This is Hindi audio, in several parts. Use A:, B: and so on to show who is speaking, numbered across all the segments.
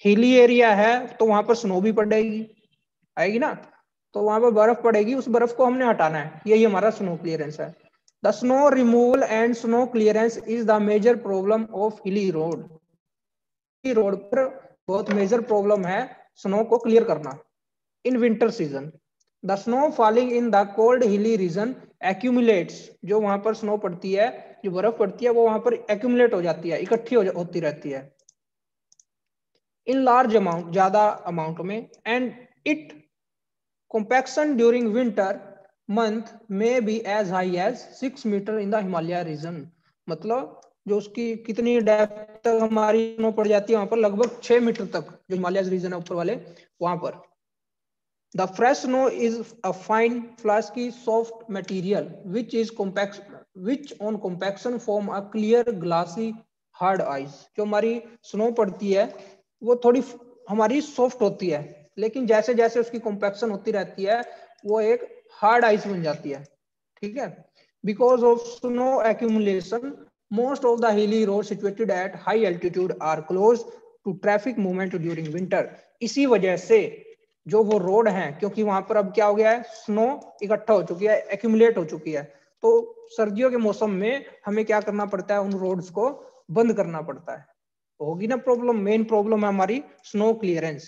A: हिली एरिया है तो वहां पर स्नो भी पड़ेगी, आएगी ना, तो वहां पर बर्फ पड़ेगी, उस बर्फ को हमने हटाना है, यही हमारा स्नो क्लियरेंस है। The snow removal and snow clearance is the major problem of hilly road. Road पर बहुत मेजर प्रॉब्लम है स्नो को क्लियर करना। In winter season the snow falling in the cold hilly region accumulates, जो वहां पर स्नो पड़ती है, जो बर्फ पड़ती है वो वहां पर एक्यूमुलेट हो जाती है, इकट्ठी होती रहती है इन लार्ज अमाउंट, ज्यादा अमाउंट में, and it compaction during winter month may be as high as 6 metre in the Himalaya region. मतलब जो उसकी कितनी डेप्थ तक हमारी स्नो पड़ जाती है वहां पर, लगभग 6 मीटर तक, जो हिमालय रीजन है ऊपर वाले वहां पर। The fresh snow is a fine flaky soft material which is compact, which on compaction form a clear glassy hard ice. जो हमारी स्नो पड़ती है वो थोड़ी हमारी सॉफ्ट होती है, लेकिन जैसे जैसे उसकी कॉम्पैक्शन होती रहती है वो एक हार्ड आइस बन जाती है, ठीक है। Because of snow accumulation most of the hilly road situated at high altitude are close to traffic movement during winter. इसी वजह से जो वो रोड है, क्योंकि वहां पर अब क्या हो गया है, स्नो इकट्ठा हो चुकी है, एक्यूमुलेट हो चुकी है, तो सर्दियों के मौसम में हमें क्या करना पड़ता है, उन रोड्स को बंद करना पड़ता है। होगी ना प्रॉब्लम, मेन प्रॉब्लम है हमारी snow clearance.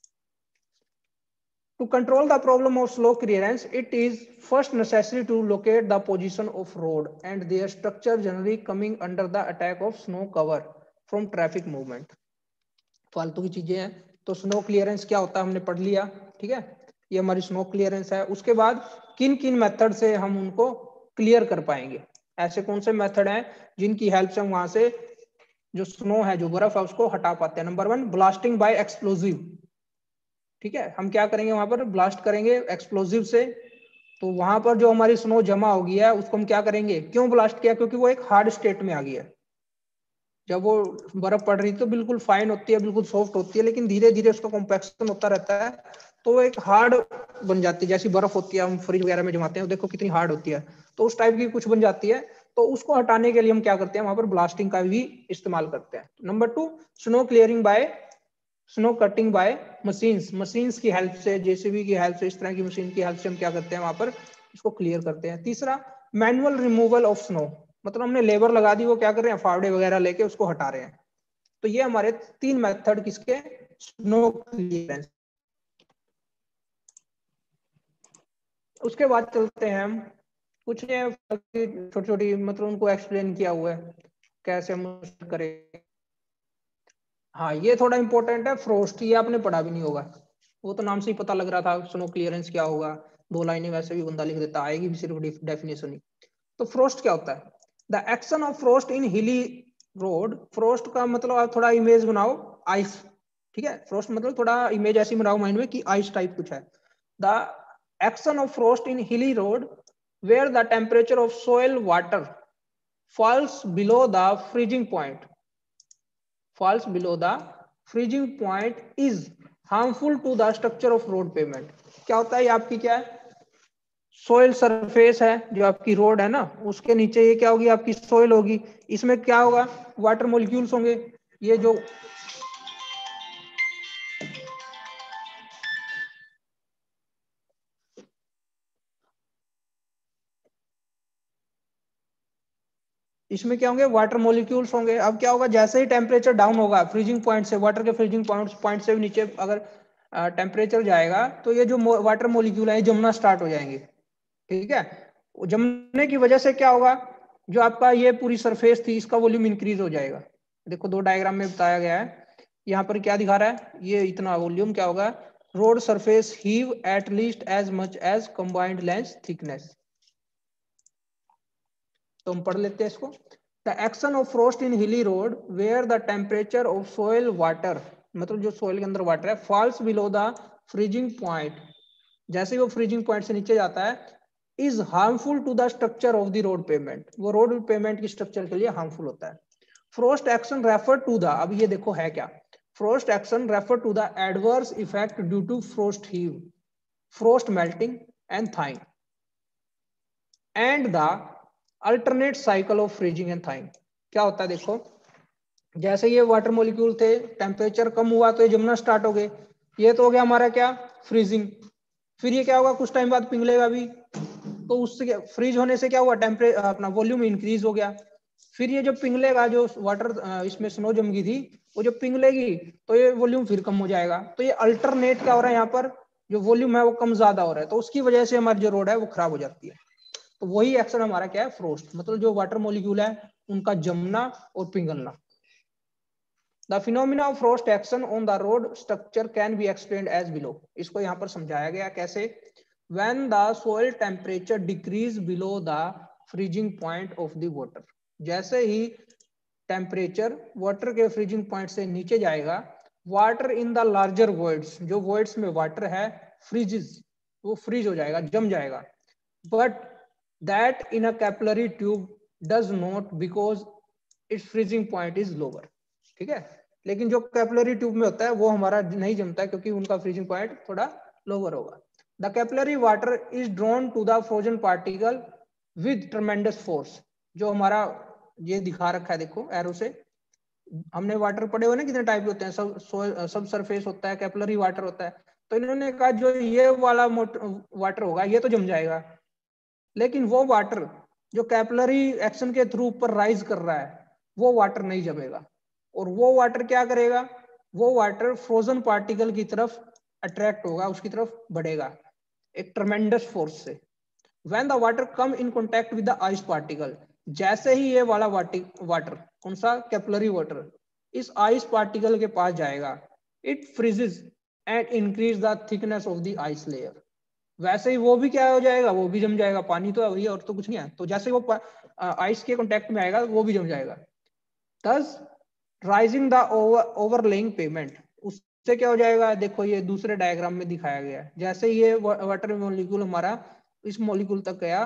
A: To control the problem of slow clearance, it is first necessary to locate the position of road and their structure generally coming under the attack of snow cover from traffic movement. फालतू की चीजें हैं, तो स्नो क्लियरेंस क्या होता है हमने पढ़ लिया, ठीक है। ये हमारी स्नो क्लियरेंस है। उसके बाद किन किन मेथड से हम उनको क्लियर कर पाएंगे, ऐसे कौन से मेथड हैं जिनकी हेल्प से हम वहां से जो स्नो है, जो बर्फ है, उसको हटा पाते हैं। नंबर 1, ब्लास्टिंग बाय एक्सप्लोजिव, ठीक है। हम क्या करेंगे, वहां पर ब्लास्ट करेंगे एक्सप्लोजिव से, तो वहां पर जो हमारी स्नो जमा हो गई है उसको हम क्या करेंगे, क्यों ब्लास्ट किया, क्योंकि वो एक हार्ड स्टेट में आ गई है। जब वो बर्फ पड़ रही तो बिल्कुल फाइन होती है, बिल्कुल सॉफ्ट होती है, लेकिन धीरे धीरे उसका कॉम्पैक्शन होता रहता है तो वो एक हार्ड बन जाती है। जैसी बर्फ होती है हम फ्रिज वगैरह में जमाते हैं, देखो कितनी हार्ड होती है, तो उस टाइप की कुछ बन जाती है। तो उसको हटाने के लिए हम क्या करते हैं, वहां पर ब्लास्टिंग का भी इस्तेमाल करते हैं। Number 2, snow clearing by snow cutting by machines की हेल्प से, जेसीबी की हेल्प से, इस तरह की मशीन की हेल्प से हम क्या करते हैं, वहां पर इसको क्लियर करते हैं। तीसरा, मैनुअल रिमूवल ऑफ स्नो, मतलब हमने लेबर लगा दी, वो क्या कर रहे हैं, फावड़े वगैरह लेके उसको हटा रहे हैं। तो ये हमारे 3 मेथड किसके, स्नो क्लियरेंस। उसके बाद चलते हैं हम कुछ छोटी छोटी, मतलब उनको एक्सप्लेन किया हुआ है कैसे हम करें। हाँ, ये थोड़ा इंपॉर्टेंट है, फ्रोस्ट, ये आपने पढ़ा भी नहीं होगा, वो तो नाम से ही पता लग रहा था स्नो क्लियरेंस क्या होगा, 2 लाइनें वैसे भी बंदा लिख देता, आएगी भी सिर्फ डेफिनेशन ही। तो फ्रोस्ट क्या होता है, the action of frost in hilly road. Frost का मतलब आप थोड़ा इमेज बनाओ, आइस, ठीक है। फ्रोस्ट मतलब थोड़ा इमेज ऐसी बनाओ माइंड में कि आइस टाइप कुछ है। The action of frost in hilly road where the temperature of soil water falls below the freezing point falls below the freezing point is harmful to the structure of road pavement। क्या होता है, ये आपकी क्या है, सोयल सरफेस है, जो आपकी रोड है ना, उसके नीचे ये क्या होगी, आपकी सोयल होगी, इसमें क्या होगा, वाटर मॉलिक्यूल्स होंगे। ये जो इसमें क्या होंगे, वाटर मॉलिक्यूल्स होंगे। अब क्या होगा, जैसे ही टेम्परेचर डाउन होगा फ्रीजिंग पॉइंट से, वाटर के फ्रीजिंग पॉइंट से भी नीचे अगर टेम्परेचर जाएगा, तो ये जो वाटर मॉलिक्यूल है जमना स्टार्ट हो जाएंगे, ठीक है। जमने की वजह से क्या होगा, जो आपका ये पूरी सरफेस थी इसका वॉल्यूम इंक्रीज हो जाएगा। देखो 2 डायग्राम में बताया गया है, यहाँ पर क्या दिखा रहा है, ये इतना वॉल्यूम क्या होगा, road surface heave at least as much as combined length thickness. तो हम पढ़ लेते हैं इसको। The action of frost in hilly road where the temperature of soil water, मतलब जो सोयल के अंदर वाटर है, falls below the freezing point, जैसे वो फ्रीजिंग पॉइंट से नीचे जाता है, is harmful to the structure of the road pavement, वो रोड पेमेंट की स्ट्रक्चर के लिए हार्मफुल होता है। Frost action refer to the, अब ये देखो है क्या, frost action refer to the adverse effect due to frost heave, frost melting and thawing and the alternate cycle of freezing and thawing. क्या होता है देखो, जैसे ये वाटर मॉलिक्यूल थे, टेम्परेचर कम हुआ तो ये जमना स्टार्ट हो गए। ये तो हो गया हमारा क्या, फ्रीजिंग। फिर ये क्या होगा, कुछ टाइम बाद पिघलेगा भी, तो उससे फ्रीज होने से क्या हुआ, टेम्परेचर अपना वॉल्यूम इंक्रीज हो गया। फिर ये जब पिघलेगा, जो वाटर इसमें स्नो जम गई थी, वो जब पिघलेगी तो ये वॉल्यूम फिर कम हो जाएगा। तो ये अल्टरनेट क्या हो रहा है, यहाँ पर जो वॉल्यूम है वो कम ज्यादा हो रहा है, तो उसकी वजह से हमारी जो रोड है वो खराब हो जाती है। तो वही एक्शन हमारा क्या है, फ्रोस्ट, मतलब जो वाटर मॉलिक्यूल है उनका जमना और पिघलना। The phenomena of frost action on the road structure can be explained as below. इसको यहाँ पर समझाया गया कैसे, when the soil temperature decrease below the freezing point of the water, जैसे ही टेम्परेचर वाटर के फ्रीजिंग पॉइंट से नीचे जाएगा, water in the larger voids, जो वॉइड्स में वाटर है, फ्रीजेस, वो फ्रीज हो जाएगा, जम जाएगा। But that in a capillary tube does not, because its freezing point is lower. ठीक है, लेकिन जो कैपिलरी ट्यूब में होता है वो हमारा नहीं जमता है, क्योंकि उनका फ्रीजिंग पॉइंट थोड़ा लोअर होगा। The capillary water is drawn to the frozen particle with tremendous force. जो हमारा ये दिखा रखा है देखो एरो से, हमने वाटर पढ़े हुए ना कितने टाइप के होते हैं, सब सरफेस होता है, कैपिलरी वाटर होता है। तो इन्होंने कहा जो ये वाला वाटर होगा ये तो जम जाएगा, लेकिन वो वाटर जो कैपिलरी एक्शन के थ्रू ऊपर राइज कर रहा है वो वाटर नहीं जमेगा। और वो वाटर क्या करेगा, वो वाटर फ्रोजन पार्टिकल की तरफ अट्रैक्ट होगा, उसकी तरफ बढ़ेगा एक ट्रमेंडस फोर्स से। When the water come in contact with the ice particle, जैसे ही ये वाला वाटर कौन सा, कैपिलरी वाटर, इस आइस पार्टिकल के पास जाएगा, it freezes and increase the thickness of the ice layer. वैसे ही वो भी क्या हो जाएगा, वो भी जम जाएगा, पानी तो है वही और तो कुछ नहीं है, तो जैसे वो आइस के कांटेक्ट में आएगा वो भी जम जाएगा। Thus rising the overlying pavement, उससे क्या हो जाएगा, देखो ये दूसरे डायग्राम में दिखाया गया है। जैसे ये वाटर मॉलिक्यूल हमारा इस मॉलिक्यूल तक गया,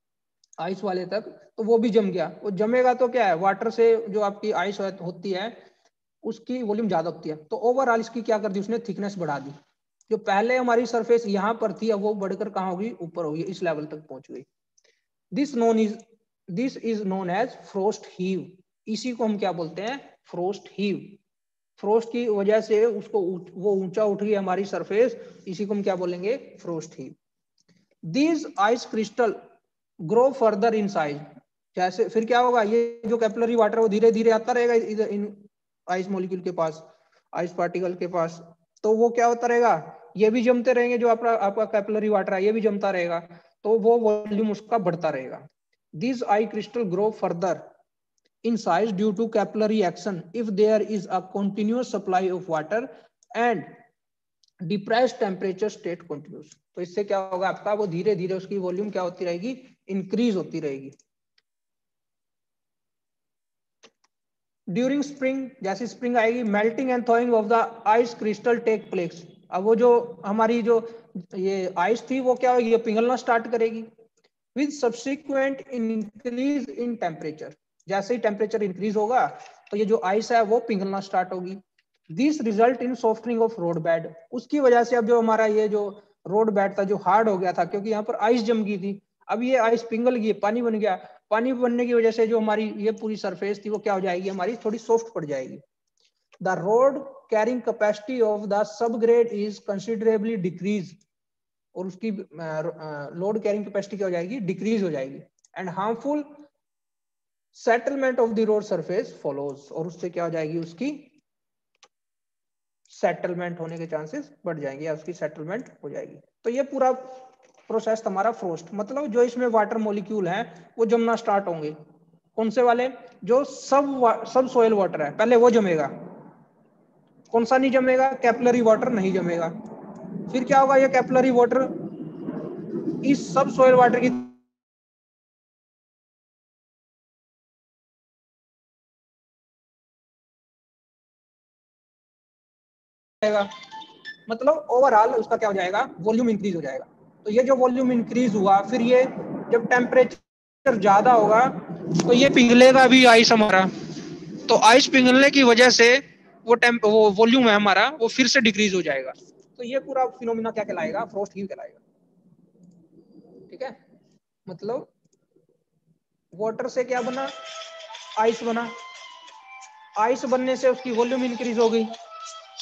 A: आइस वाले तक, तो वो भी जम गया। वो जमेगा तो क्या है, वाटर से जो आपकी आइस होती है उसकी वॉल्यूम ज्यादा होती है, तो ओवरऑल इसकी क्या कर दी उसने, थिकनेस बढ़ा दी। जो पहले हमारी सरफेस यहाँ पर थी, अब वो बढ़कर कहाँ होगी, ऊपर होगी, इस लेवल तक पहुंच गई। This known is this is known as frost heave. इसी को हम क्या बोलते हैं, फ्रोस्ट हीव। फ्रोस्ट की वजह से उसको वो ऊंचा उठ गई हमारी सरफेस, इसी को हम क्या बोलेंगे, frost heave. These ice crystal grow further in size. जैसे फिर क्या होगा, ये जो कैपिलरी वाटर वो धीरे धीरे आता रहेगा इधर इन आइस मॉलिक्यूल के पास, आइस पार्टिकल के पास, तो वो क्या होता रहेगा, ये भी जमते रहेंगे, जो आपका कैपिलरी वाटर है ये भी जमता रहेगा, तो वो वॉल्यूम उसका बढ़ता रहेगा। This ice crystal grow further in size due to capillary action if there is a continuous supply of water and depressed temperature state continues। तो इससे क्या होगा आपका, वो धीरे धीरे उसकी वॉल्यूम क्या होती रहेगी, इंक्रीज होती रहेगी। ड्यूरिंग स्प्रिंग, जैसी स्प्रिंग आएगी, melting and thawing of the ice crystal take place. अब वो जो हमारी जो ये आइस थी वो क्या होगी, पिघलना स्टार्ट करेगी with subsequent increase in temperature. जैसे ही टेम्परेचर इंक्रीज होगा तो ये जो आइस है वो पिघलना स्टार्ट होगी। This result in softening of road bed. उसकी वजह से अब जो हमारा ये जो रोड बेड था जो हार्ड हो गया था, क्योंकि यहाँ पर आइस जम गई थी, अब ये आइस पिघल गई, पानी बन गया। पानी बनने की वजह से जो हमारी ये पूरी सरफेस थी वो क्या हो जाएगी, हमारी थोड़ी सॉफ्ट पड़ जाएगी। The road carrying capacity of the subgrade is considerably decrease. और उसकी लोड कैरिंग कैपेसिटी क्या हो जाएगी, डिक्रीज हो जाएगी। And harmful settlement of the road surface follows. और उससे क्या हो जाएगी, उसकी सेटलमेंट होने के चांसेस बढ़ जाएंगे, या उसकी सेटलमेंट हो जाएगी। तो ये पूरा प्रोसेस हमारा फ्रोस्ट, मतलब जो इसमें वाटर मॉलिक्यूल है वो जमना स्टार्ट होंगे। कौन से वाले, जो सब सोयल वाटर है पहले वो जमेगा। कौन सा नहीं जमेगा, कैपिलरी वाटर नहीं जमेगा। फिर क्या होगा, ये कैपिलरी वाटर इस सब सोयल वाटर की मतलब ओवरऑल उसका क्या हो जाएगा, वॉल्यूम इंक्रीज हो जाएगा। तो ये जो वॉल्यूम इंक्रीज हुआ, फिर ये जब टेम्परेचर ज्यादा होगा तो ये पिघलेगा भी आइस हमारा। तो आइस पिघलने की वजह से वो वॉल्यूम है हमारा वो फिर से डिक्रीज हो जाएगा। तो ये पूरा फिनोमिना क्या कहलाएगा, फ्रोस्ट हीव कहलाएगा। ठीक है, मतलब वाटर से क्या बना, आइस बना। आइस बनने से उसकी वॉल्यूम इंक्रीज हो गई।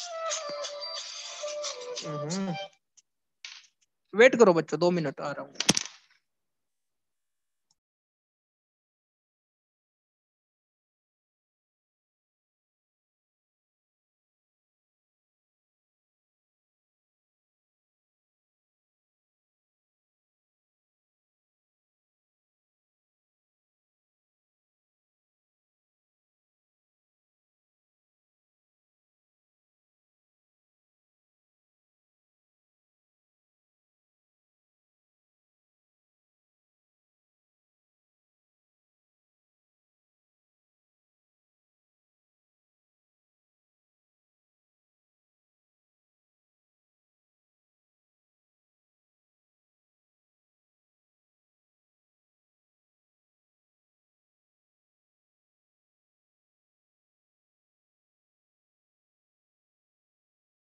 A: वेट करो बच्चों, 2 मिनट आ रहा हूँ।